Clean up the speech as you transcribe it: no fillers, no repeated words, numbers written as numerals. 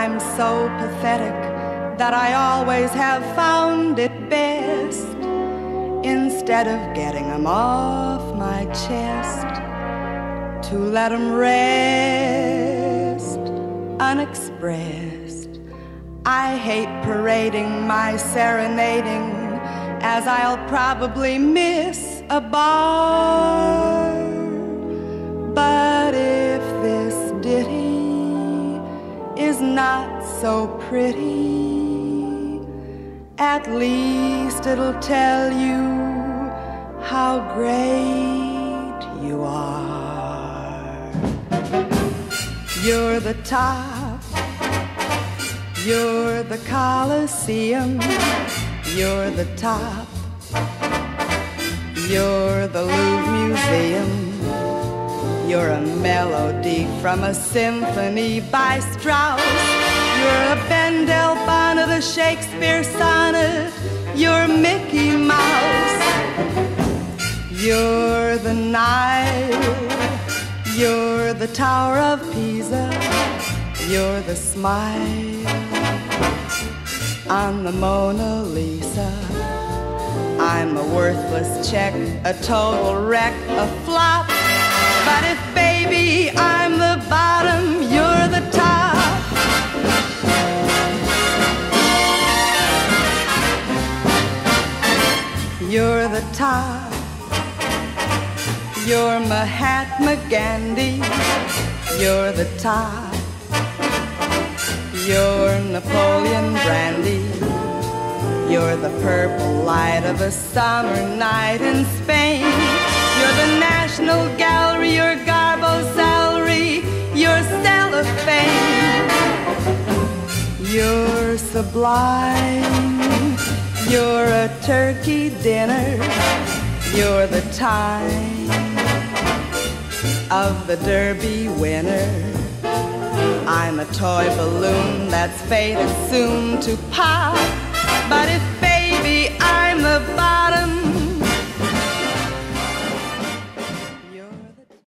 I'm so pathetic that I always have found it best, instead of getting 'em off my chest, to let 'em rest unexpressed. I hate parading my serenading, as I'll probably miss a bar. But if this ditty is not so pretty, at least it'll tell you how great you are. You're the top, you're the Colosseum, you're the top, you're the Louvre Museum, you're a melody from a symphony by Strauss, you're a Bendel of a Shakespeare sonnet, you're Mickey Mouse. You're the Nile, you're the Tower of Pisa, you're the smile on the Mona Lisa. I'm a worthless check, a total wreck, a flop. But if, baby, I'm the bottom, you're the top. You're the top, you're Mahatma Gandhi, you're the top, you're Napoleon Brandy, you're the purple light of a summer night in Spain, you're the National Gallery, you're Garbo Salary, you're cellophane, you're sublime. You're a turkey dinner, you're the time of the Derby winner. I'm a toy balloon that's fated soon to pop, but if